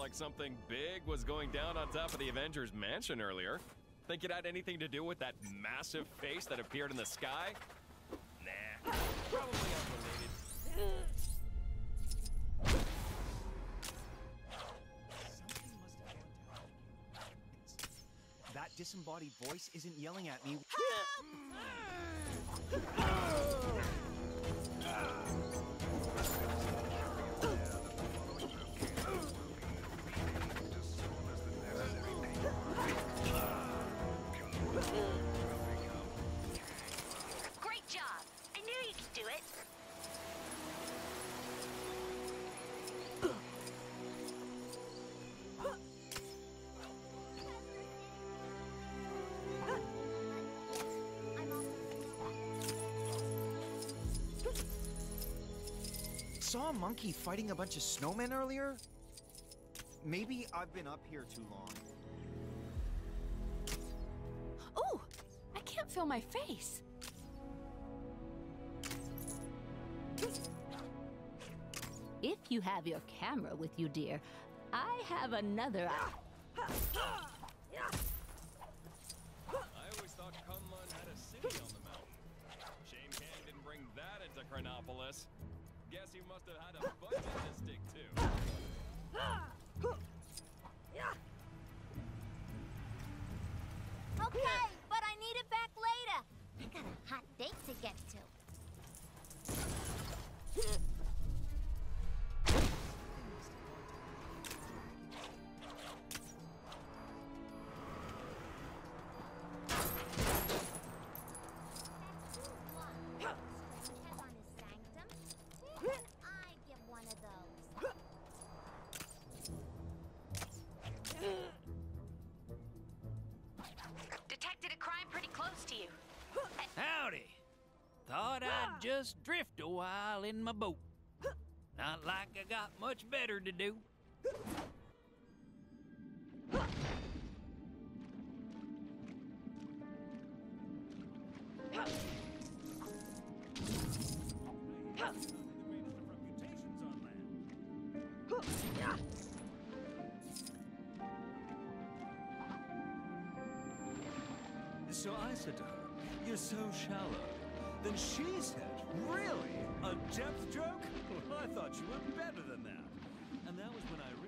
like something big was going down on top of the Avengers mansion earlier. Think it had anything to do with that massive face that appeared in the sky? Nah, probably unrelated. Something must have gone down. That disembodied voice isn't yelling at me. Great job! I knew you could do it! Saw a monkey fighting a bunch of snowmen earlier? Maybe I've been up here too long. Ooh! I can't feel my face. If you have your camera with you, dear, I have another. I always thought Kunlun had a city on the mountain. Shame Kang didn't bring that into Chronopolis. Guess he must have had a budget to stick to. Okay, but I need it back later. I got a hot date to get to. Detected a crime pretty close to you. Howdy. Thought I'd just drift a while in my boat. Not like I got much better to do. So I said to her, "You're so shallow." Then she said, "Really? A depth joke? Well, I thought you were better than that." And that was when I realized